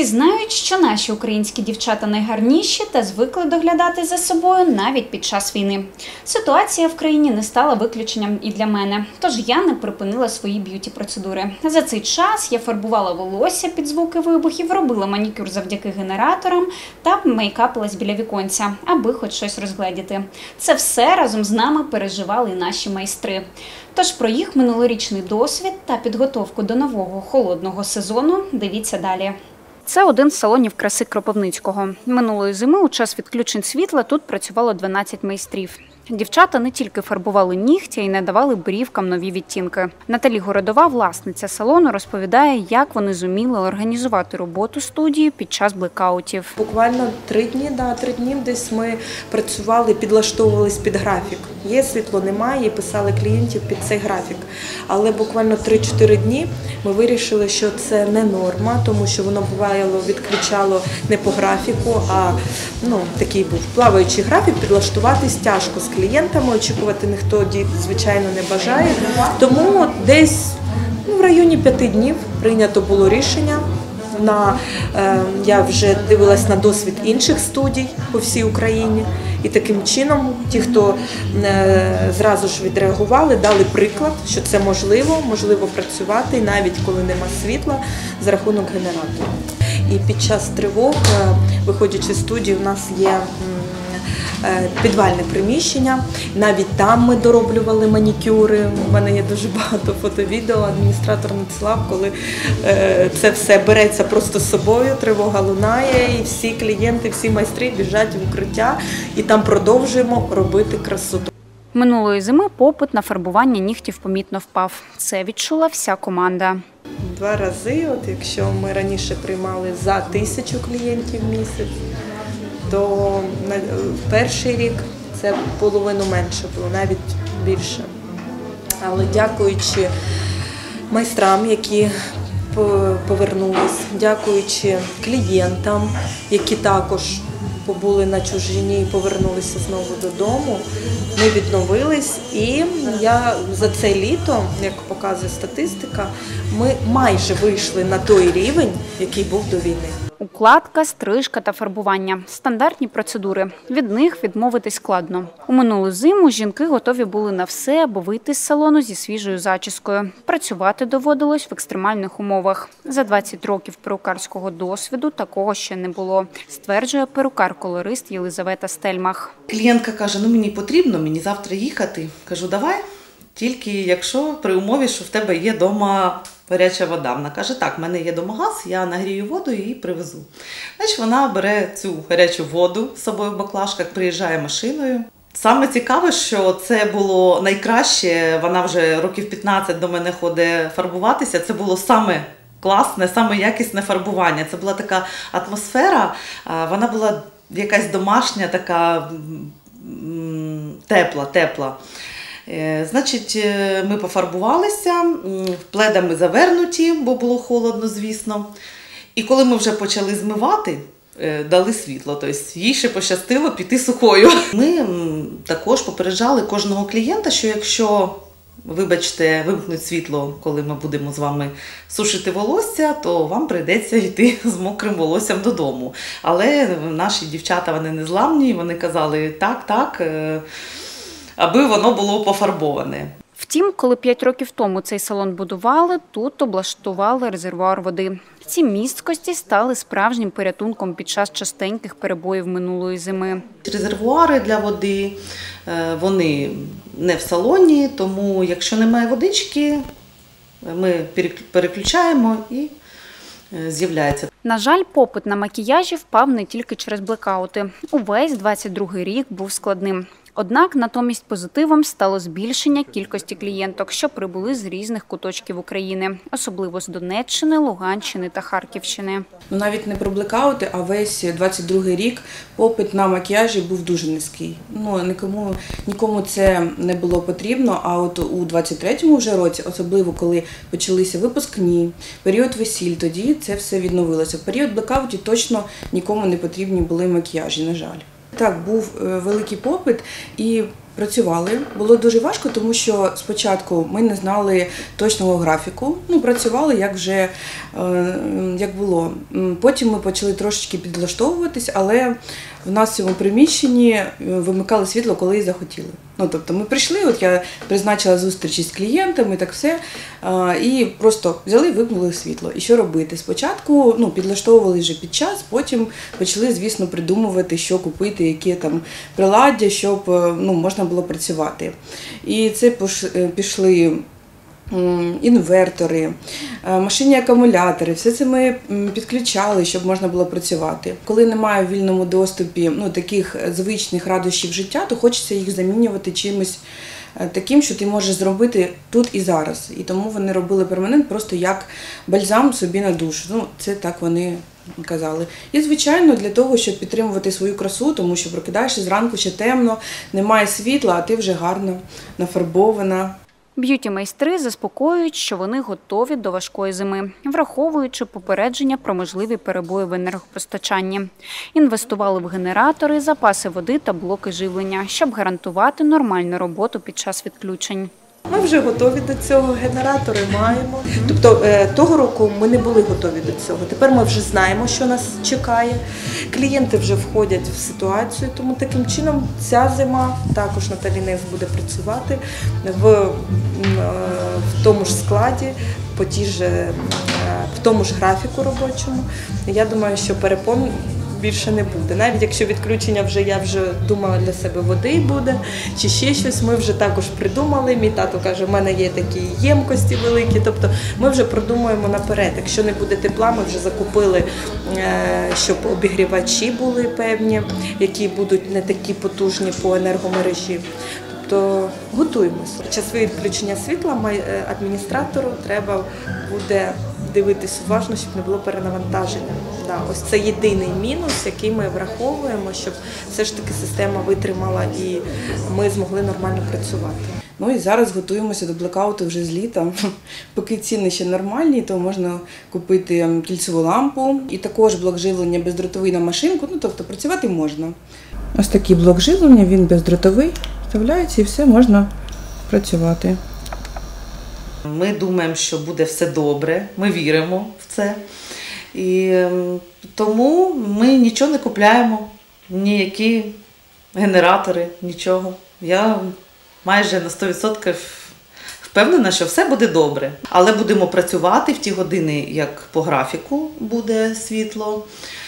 Всі знають, що наші українські дівчата найгарніші та звикли доглядати за собою навіть під час війни. Ситуація в країні не стала виключенням і для мене, тож я не припинила свої б'юті-процедури. За цей час я фарбувала волосся під звуки вибухів, робила манікюр завдяки генераторам та мейкапилась біля віконця, аби хоч щось розгледіти. Це все разом з нами переживали і наші майстри. Тож про їх минулорічний досвід та підготовку до нового холодного сезону дивіться далі. Це один з салонів краси Кропивницького. Минулої зими у час відключень світла тут працювало 12 майстрів. Дівчата не тільки фарбували нігті, а й надавали брівкам нові відтінки. Наталі Городова, власниця салону, розповідає, як вони зуміли організувати роботу студії під час блекаутів. Буквально 3 дні десь ми працювали, підлаштовувались під графік. Є світло, немає, і писали клієнтів під цей графік. Але буквально 3-4 дні ми вирішили, що це не норма, тому що воно бувало відключало не по графіку, а такий був плаваючий графік, підлаштуватись тяжко з клієнтами, очікувати ніхто, звичайно, не бажає. Тому десь в районі 5 днів прийнято було рішення. Я вже дивилась на досвід інших студій по всій Україні. І таким чином ті, хто зразу ж відреагували, дали приклад, що це можливо працювати, навіть коли нема світла, за рахунок генератора. І під час тривог, виходячи з студії, у нас є підвальне приміщення, навіть там ми дороблювали манікюри. У мене є дуже багато фото-відео, адміністратор надсилав, коли це все береться просто з собою, тривога лунає, і всі клієнти, всі майстри біжать в укриття, і там продовжуємо робити красоту. Минулої зими попит на фарбування нігтів помітно впав. Це відчула вся команда. 2 рази, якщо ми раніше приймали за 1000 клієнтів в місяць, то перший рік це половину менше було, навіть більше. Але дякуючи майстрам, які повернулись, дякуючи клієнтам, які також побули на чужині і повернулися знову додому, ми відновились. І за це літо, як показує статистика, ми майже вийшли на той рівень, який був до війни. Укладка, стрижка та фарбування – стандартні процедури. Від них відмовитись складно. У минулу зиму жінки готові були на все, аби вийти з салону зі свіжою зачіскою. Працювати доводилось в екстремальних умовах. За 20 років перукарського досвіду такого ще не було, стверджує перукар-колорист Єлизавета Стельмах. Клієнтка каже, мені потрібно, мені завтра їхати. Кажу, давай, тільки якщо при умові, що в тебе є вдома гаряча вода. Вона каже, так, в мене є дома газ, я нагрію воду і привезу. Значить, вона бере цю гарячу воду з собою в баклажках, приїжджає машиною. Саме цікаве, що це було найкраще, вона вже років 15 до мене ходить фарбуватися, це було саме класне, саме якісне фарбування. Це була така атмосфера, вона була якась домашня, така тепла. Значить, ми пофарбувалися, пледами завернуті, бо було холодно, звісно. І коли ми вже почали змивати, дали світло, тобто їй ще пощастило піти сухою. Ми також попереджали кожного клієнта, що якщо, вибачте, вимкнуть світло, коли ми будемо з вами сушити волосся, то вам прийдеться йти з мокрим волоссям додому. Але наші дівчата, вони незламні, вони казали так, аби воно було пофарбоване. Втім, коли 5 років тому цей салон будували, тут облаштували резервуар води. Ці місткості стали справжнім порятунком під час частеньких перебоїв минулої зими. Резервуари для води, вони не в салоні, тому якщо немає водички, ми переключаємо і з'являється. На жаль, попит на макіяжі впав не тільки через блекаути. Увесь 22-й рік був складним. Однак натомість позитивом стало збільшення кількості клієнток, що прибули з різних куточків України, особливо з Донеччини, Луганщини та Харківщини. Навіть не про блекаути, а весь 22-й рік попит на макіяжі був дуже низький. Нікому це не було потрібно, а от у 23-му вже році, особливо коли почалися випускні, період весіль, тоді це все відновилося. В період блекаутів точно нікому не потрібні були макіяжі, на жаль. Так, був великий попит, і Працювали. Було дуже важко, тому що спочатку ми не знали точного графіку. Працювали як було. Потім ми почали трошечки підлаштовуватись, але в нас в цьому приміщенні вимикали світло, коли і захотіли. Тобто ми прийшли, я призначила зустрічі з клієнтами, так все, і просто взяли і вимкнули світло. І що робити? Спочатку підлаштовували вже під час, потім почали, звісно, придумувати, що купити, які там приладдя, щоб можна було працювати. І це пішли інвертори, машинні акумулятори, все це ми підключали, щоб можна було працювати. Коли немає в вільному доступі таких звичних радощів життя, то хочеться їх замінювати чимось таким, що ти можеш зробити тут і зараз. І тому вони робили перманент просто як бальзам собі на душу. Це так вони казали. І, звичайно, для того, щоб підтримувати свою красу, тому що прокидаєшся зранку, ще темно, немає світла, а ти вже гарно нафарбована. Б'юті-майстри заспокоюють, що вони готові до важкої зими, враховуючи попередження про можливі перебої в енергопостачанні. Інвестували в генератори, запаси води та блоки живлення, щоб гарантувати нормальну роботу під час відключень. Ми вже готові до цього, генератори маємо. Тобто того року ми не були готові до цього. Тепер ми вже знаємо, що нас чекає. Клієнти вже входять в ситуацію, тому таким чином ця зима також Наталі Невс буде працювати в тому ж складі, в тому ж графіку робочому. Я думаю, що перепон більше не буде. Навіть якщо відключення я вже думала для себе води буде, чи ще щось, ми вже також придумали. Мій тато каже, в мене є такі ємкості великі, тобто ми вже продумуємо наперед. Якщо не буде тепла, ми вже закупили, щоб обігрівачі були певні, які будуть не такі потужні по енергомережі. Тобто готуємося. Часове відключення світла адміністратору треба буде дивитись уважно, щоб не було перенавантаження. Ось це єдиний мінус, який ми враховуємо, щоб все ж таки система витримала і ми змогли нормально працювати. І зараз готуємося до блекауту вже з літа. Поки ціни ще нормальні, то можна купити кільцеву лампу і також блок живлення бездротовий на машинку, тобто працювати можна. Ось такий блок живлення, він бездротовий, вставляється і все, можна працювати. Ми думаємо, що буде все добре, ми віримо в це. І тому ми нічого не купляємо, ніякі генератори, нічого. Я майже на 100% впевнена, що все буде добре. Але будемо працювати в ті години, як по графіку буде світло.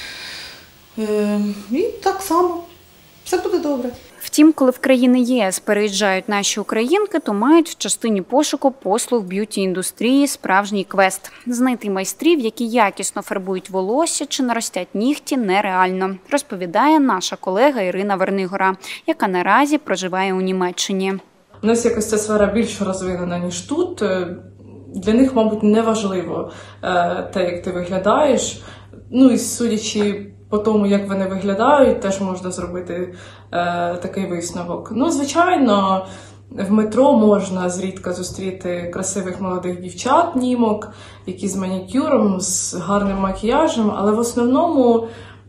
І так само, все буде добре. Втім, коли в країни ЄС переїжджають наші українки, то мають в частині пошуку послуг б'юті-індустрії справжній квест. Знайти майстрів, які якісно фарбують волосся чи наростять нігті, нереально, розповідає наша колега Ірина Вернигора, яка наразі проживає у Німеччині. У нас якось ця сфера більш розвинена, ніж тут. Для них, мабуть, не важливо те, як ти виглядаєш. І судячи по тому, як вони виглядають, теж можна зробити такий висновок. Звичайно, в метро можна зрідка зустріти красивих молодих дівчат, німок, які з манікюром, з гарним макіяжем, але в основному,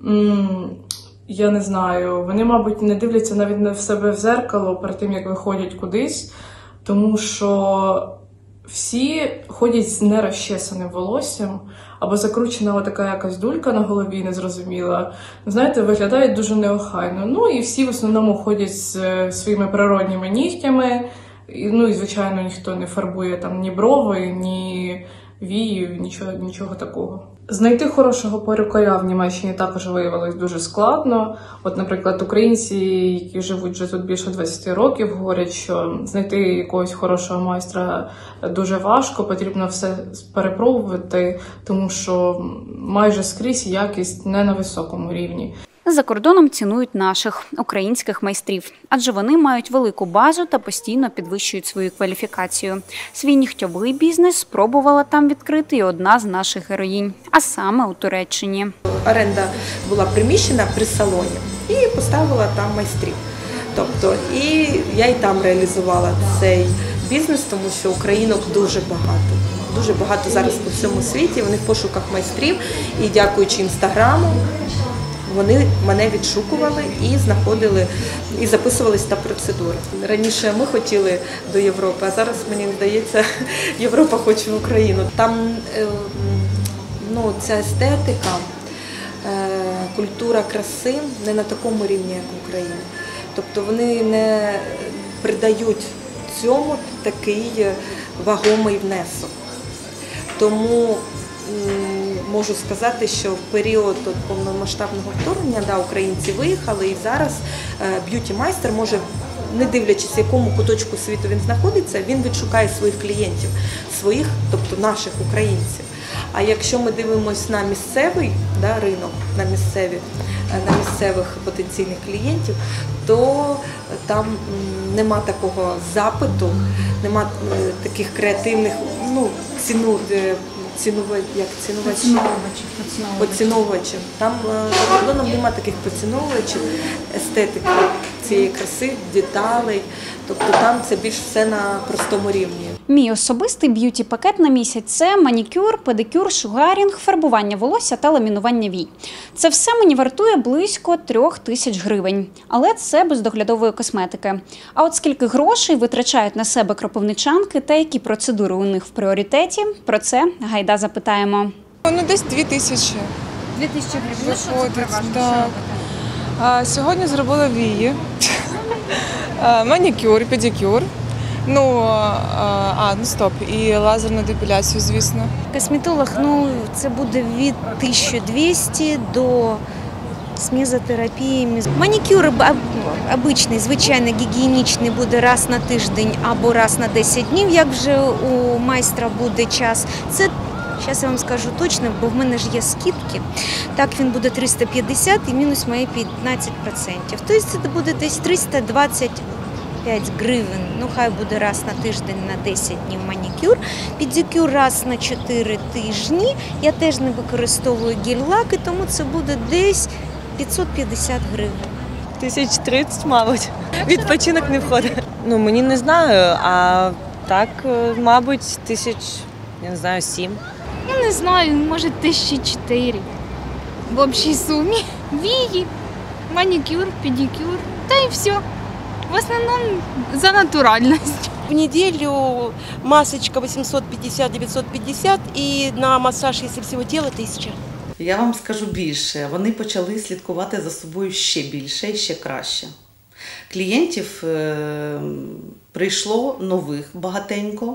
я не знаю, вони, мабуть, не дивляться навіть в себе в зеркало перед тим, як виходять кудись, тому що всі ходять з нерозчесаним волоссям, або закручена така якась дулька на голові, незрозуміла. Знаєте, виглядають дуже неохайно. І всі в основному ходять з своїми природніми нігтями. І, звичайно, ніхто не фарбує там ні брови, ні вії, нічого такого. Знайти хорошого перукаря в Німеччині також виявилось дуже складно. Наприклад, українці, які живуть вже тут більше 20 років, говорять, що знайти якогось хорошого майстра дуже важко, потрібно все перепробувати, тому що майже скрізь якість не на високому рівні. За кордоном цінують наших, українських майстрів, адже вони мають велику базу та постійно підвищують свою кваліфікацію. Свій нігтьовий бізнес спробувала там відкрити і одна з наших героїнь, а саме у Туреччині. Оренда була приміщена при салоні і поставила там майстрів. Тобто, і я і там реалізувала цей бізнес, тому що українок дуже багато. Дуже багато зараз по всьому світі, вони в пошуках майстрів і дякуючи Інстаграму, вони мене відшукували і знаходили, і записувались на процедури. Раніше ми хотіли до Європи, а зараз, мені здається, Європа хоче в Україну. Там ця естетика, культура краси не на такому рівні, як в Україні. Тобто вони не придають цьому такий вагомий внесок. Тому можу сказати, що в період повномасштабного вторгнення українці виїхали, і зараз б'юті-майстер може, не дивлячись, в якому куточку світу він знаходиться, він відшукає своїх клієнтів, тобто наших українців. А якщо ми дивимося на місцевий ринок, на місцевих потенційних клієнтів, то там нема такого запиту, нема таких креативних поціновувачів. Там за кордоном немає таких поціновувачів естетики цієї краси, деталей. Тобто там це більш все на простому рівні. Мій особистий б'юті-пакет на місяць – це манікюр, педикюр, шугарінг, фарбування волосся та ламінування вій. Це все мені вартує близько 3000 гривень. Але це без доглядової косметики. А от скільки грошей витрачають на себе кропивничанки та які процедури у них в пріоритеті – про це гайда запитаємо. Десь 2000. 2000 гривень. Виходить, так. Сьогодні зробила вії, манікюр, педикюр. І лазерну депіляцію, звісно. Косметолог, це буде від 1200 до з мезотерапіями. Манікюр звичайний, звичайно, гігієнічний буде раз на тиждень або раз на 10 днів, як вже у майстра буде час. Це, зараз я вам скажу точно, бо в мене ж є скидки. Так, він буде 350 і мінус мої 15%. Тобто це буде десь 325 гривень, хай буде раз на тиждень на 10 днів манікюр, педикюр раз на 4 тижні. Я теж не використовую гель-лаки, тому це буде десь 550 гривень. 1030, мабуть. Відпочинок не входить. Мені не знаю, а так, мабуть, 7. Я не знаю, може 1004 в общій сумі. Вії, манікюр, педикюр, та і все. В основном за натуральность. В неделю масочка 850-950 и на массаж, если всего тела, 1000. Я вам скажу більше, вони почали слідкувати за собою ще більше і ще краще. Клієнтів прийшло нових багатенько.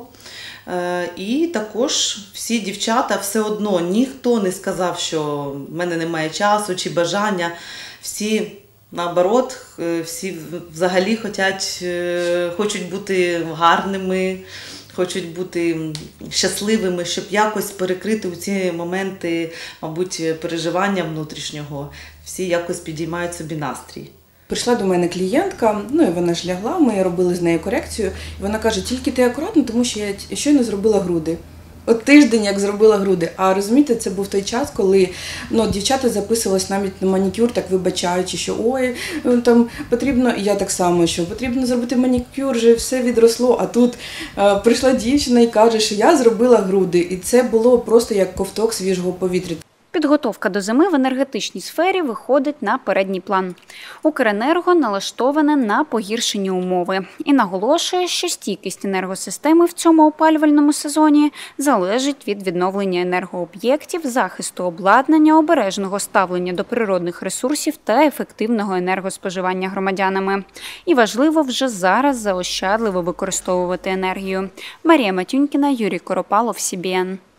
І також всі дівчата, все одно ніхто не сказав, що в мене немає часу чи бажання. Всі наоборот, всі взагалі хочуть бути гарними, хочуть бути щасливими, щоб якось перекрити ці моменти, мабуть, переживання внутрішнього. Всі якось підіймають собі настрій. Прийшла до мене клієнтка, і вона ж лягла, ми робили з нею корекцію. І вона каже, тільки ти акуратно, тому що я щойно зробила груди. От тиждень, як зробила груди. А розумієте, це був той час, коли дівчата записувались навіть на манікюр, так вибачаючи, що там потрібно, і я так само, що потрібно зробити манікюр, вже все відросло. А тут прийшла дівчина і каже, що я зробила груди. І це було просто як ковток свіжого повітря. Підготовка до зими в енергетичній сфері виходить на передній план. Укренерго налаштоване на погіршені умови і наголошує, що стійкість енергосистеми в цьому опалювальному сезоні залежить від відновлення енергооб'єктів, захисту обладнання, обережного ставлення до природних ресурсів та ефективного енергоспоживання громадянами. І важливо вже зараз заощадливо використовувати енергію. Марія Матюнькіна, Юрій Коропалов, СІБІН.